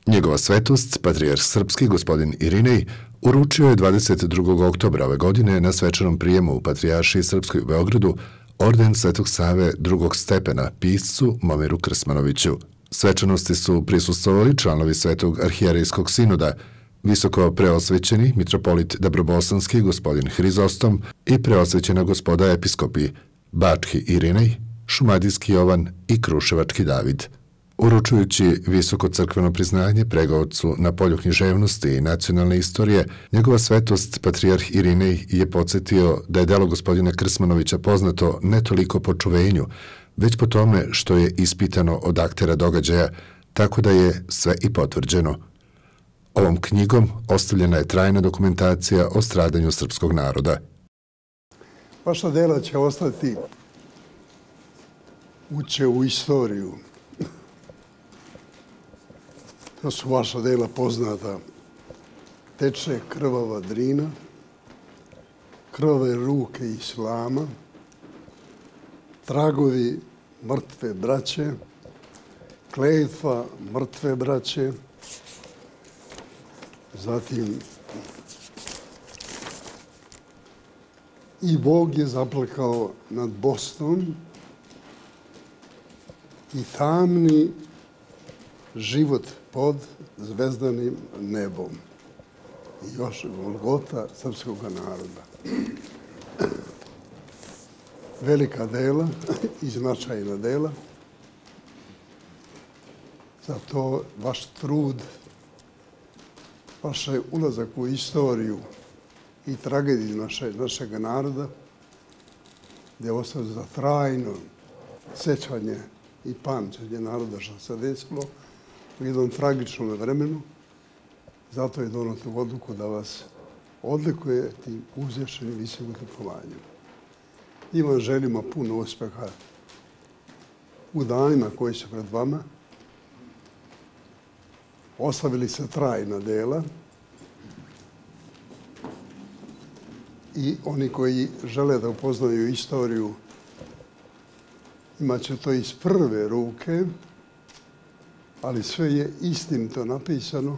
Njegova svetost, patrijarh srpski gospodin Irinej, uručio je 22. oktobra ove godine na svečanom prijemu u Patrijaršiji Srpskoj u Beogradu orden Svetog Save drugog stepena piscu Momiru Krsmanoviću. Svečanosti su prisustvovali članovi Svetog arhijerejskog sinoda, visoko preosvećeni mitropolit Dabrobosanski gospodin Hrizostom i preosvećena gospoda episkopi Bački Irinej, Šumadijski Jovan i Kruševački David. Uručujući visoko crkveno priznanje pregaocu na polju književnosti i nacionalne istorije, njegova svetost, patrijarh Irinej, je podsjetio da je delo gospodina Krsmanovića poznato ne toliko po čuvenju, već po tome što je ispitano od aktera događaja, tako da je sve i potvrđeno. Ovom knjigom ostavljena je trajna dokumentacija o stradanju srpskog naroda. Vaša dela će ostati, uće u istoriju. To su vaša dela poznata. Teče krvava Drina, krvave ruke Islama, tragovi mrtve braće, kletva mrtve braće, zatim i Bog je zaplakao nad Bosnom i tamni život pod zvezdanim nebom. I još Golgota srpskog naroda. Velika dela i značajna dela. Zato vaš trud, vaš ulazak u istoriju i tragediju našeg naroda gdje je ostao za trajno sećanje i pamćenje naroda što se desilo u jednom tragičnom vremenu. Zato je doneto odluku da vas odlikuje tim uzvišenim visokim odlikovanjem. I vam želimo puno uspjeha u danima koji su pred vama. Ostavili se trajna dela i oni koji žele da upoznaju istoriju imat će to iz prve ruke, ali sve je istinito napisano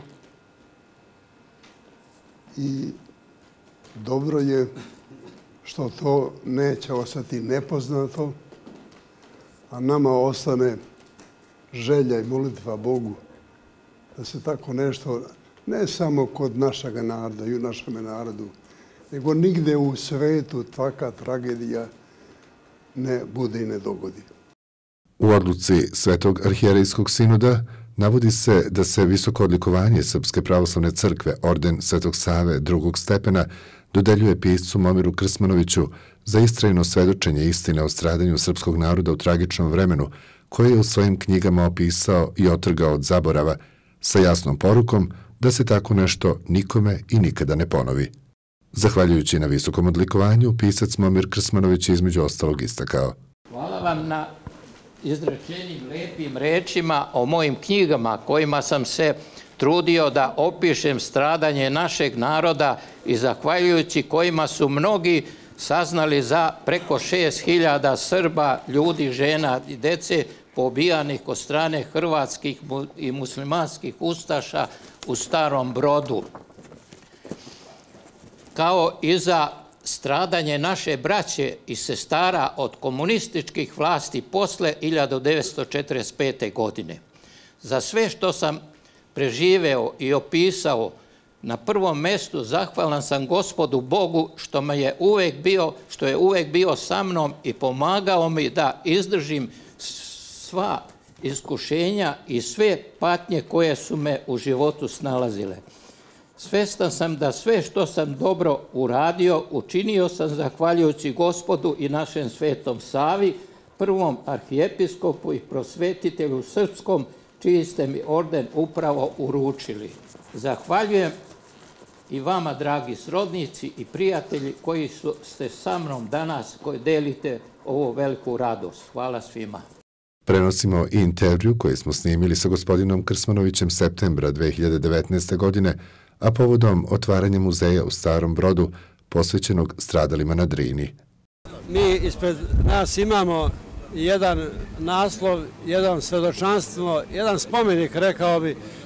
i dobro je što to neće ostati nepoznato, a nama ostane želja i molitva Bogu da se tako nešto, ne samo kod našega naroda i u našem narodu, nego nigde u svetu takva tragedija ne bude i ne dogodi. U odluci Svetog arhijerejskog sinoda navodi se da se visoko odlikovanje Srpske pravoslavne crkve, orden Svetog Save drugog stepena, dodeljuje piscu Momiru Krsmanoviću za istrajno svedočenje istine o stradanju srpskog naroda u tragičnom vremenu, koje je u svojim knjigama opisao i otrgao od zaborava, sa jasnom porukom da se tako nešto nikome i nikada ne ponovi. Zahvaljujući na visokom odlikovanju, pisac Momir Krsmanović između ostalog istakao: Hvala vam na izrečenim lepim rečima o mojim knjigama kojima sam se trudio da opišem stradanje našeg naroda i zahvaljujući kojima su mnogi saznali za preko 6.000 Srba, ljudi, žena i dece pobijanih od strane hrvatskih i muslimanskih ustaša u Starom Brodu, kao i za stradanje naše braće i sestara od komunističkih vlasti posle 1945. godine. Za sve što sam preživeo i opisao, na prvom mestu zahvalan sam Gospodu Bogu što je uvek bio sa mnom i pomagao mi da izdržim sva iskušenja i sve patnje koje su me u životu snalazile. Svestan sam da sve što sam dobro uradio, učinio sam zahvaljujući Gospodu i našem Svetom Savi, prvom arhijepiskopu i prosvetitelju srpskom, čiji ste mi orden upravo uručili. Zahvaljujem i vama, dragi srodnici i prijatelji, koji ste sa mnom danas, koji delite ovu veliku radost. Hvala svima. Prenosimo i intervju koji smo snimili sa gospodinom Krsmanovićem septembra 2019. godine, a povodom otvaranja muzeja u Starom Brodu posvećenog stradalima na Drini. Mi ispred nas imamo jedan naslov, jedan svedočanstvo, jedan spomenik, rekao bi,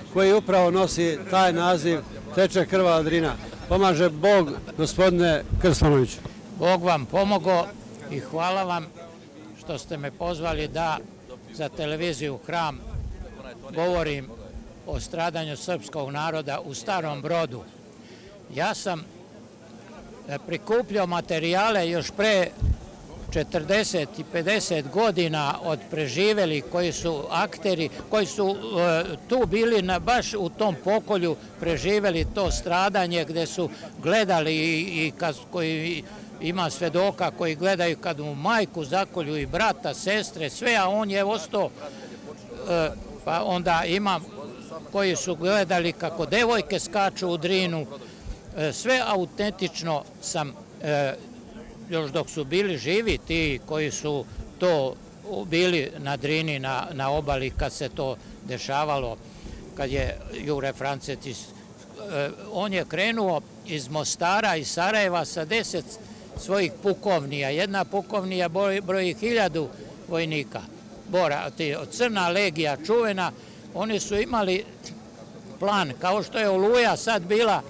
koji upravo nosi taj naziv Teče krvava Drina. Pomaže Bog, gospodine Krsmanoviću. Bog vam pomogo i hvala vam što ste me pozvali da za televiziju Hram govorim o stradanju srpskog naroda u Starom Brodu. Ja sam prikupljao materijale još pre 40 i 50 godina od preživeli koji su akteri, koji su tu bili baš u tom pokolju preživeli to stradanje gde su gledali i koji ima svedoka koji gledaju kad mu majku zakolju i brata, sestre, sve, a on je ostao, pa onda ima koji su gledali kako devojke skaču u Drinu, sve autentično sam još dok su bili živi ti koji su to bili na Drini, na obali kad se to dešavalo, kad je Jure Francetić, on je krenuo iz Mostara i Sarajeva sa 10 svojih pukovnija. Jedna pukovnija broji 1000 vojnika. Crna legija čuvena, oni su imali plan, kao što je Oluja sad bila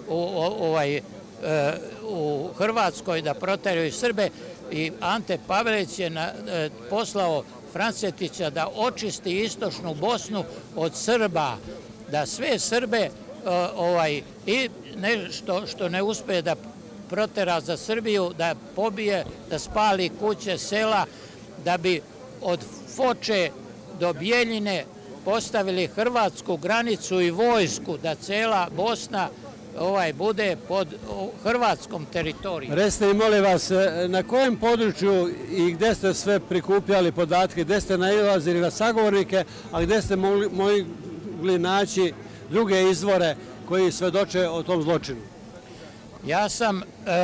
u Hrvatskoj da proteraju Srbe i Ante Pavelić je poslao Francetića da očisti istočnu Bosnu od Srba, da sve Srbe i nešto što ne uspe da protera za Srbiju, da pobije, da spali kuće, sela, da bi od Foče do Bijeljine postavili hrvatsku granicu i vojsku, da cela Bosna bude pod hrvatskom teritorijom. Recite mi, molim vas, na kojem području i gde ste sve prikupljali podatke, gde ste nailazili na sagovornike, a gde ste mogli naći druge izvore koji svedoče o tom zločinu? Ja sam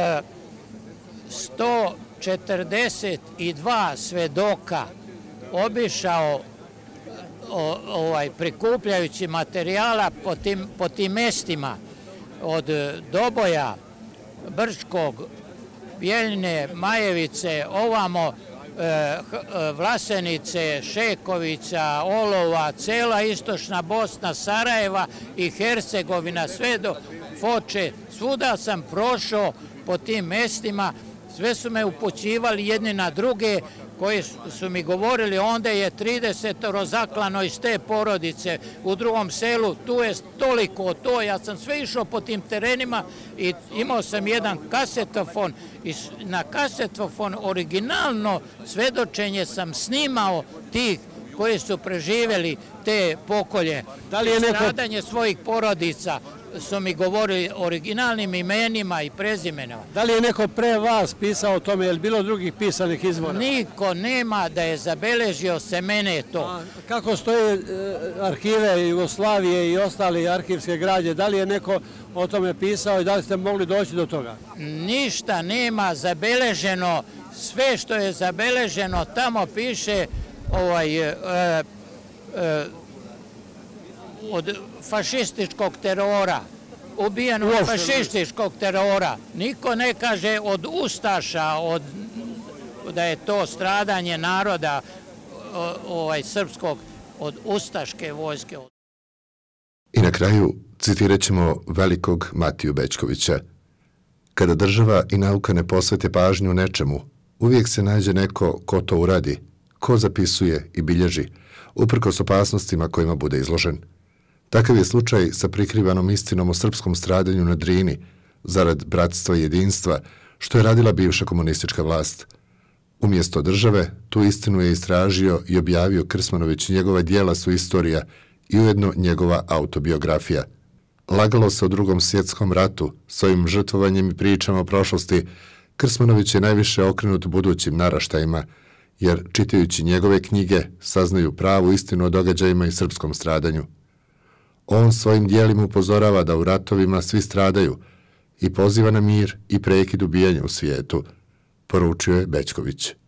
142 svedoka obišao prikupljajući materijala po tim mestima od Doboja, Brčkog, Bijeljine, Majevice, ovamo Vlasenice, Šekovića, Olova, cela istočna Bosna, Sarajeva i Hercegovina, sve do Foče. Svuda sam prošao po tim mestima, sve su me upućivali jedni na druge, koji su mi govorili onda je 30 zaklano iz te porodice u drugom selu, tu je toliko to, ja sam sve išao po tim terenima i imao sam jedan kasetofon i na kasetofon originalno svedočenje sam snimao tih koji su preživjeli te pokolje, stradanje svojih porodica. Su mi govorili originalnim imenima i prezimenima. Da li je neko pre vas pisao o tome, je li bilo drugih pisanih izvora? Niko nema da je zabeležio se mene to. Kako stoje arhive Jugoslavije i ostale arhivske građe, da li je neko o tome pisao i da li ste mogli doći do toga? Ništa nema zabeleženo, sve što je zabeleženo tamo piše od fašističkog terora, ubijen od fašističkog terora. Niko ne kaže od ustaša, da je to stradanje naroda srpskog od ustaške vojske. I na kraju citirat ćemo velikog Matiju Bećkovića. Kada država i nauka ne posvete pažnju nečemu, uvijek se nađe neko ko to uradi, ko zapisuje i bilježi, uprkos opasnostima kojima bude izložen. Takav je slučaj sa prikrivanom istinom o srpskom stradanju na Drini, zarad bratstva i jedinstva, što je radila bivša komunistička vlast. Umjesto države, tu istinu je istražio i objavio Krsmanović, njegova djela su istorija i ujedno njegova autobiografija. Lagalo se o Drugom svjetskom ratu, svojim žrtvovanjem i pričama o prošlosti, Krsmanović je najviše okrenut budućim naraštajima, jer čitajući njegove knjige saznaju pravu istinu o događajima i srpskom stradanju. On svojim dijelima upozorava da u ratovima svi stradaju i poziva na mir i prekid ubijanja u svijetu, poručio je Bećković.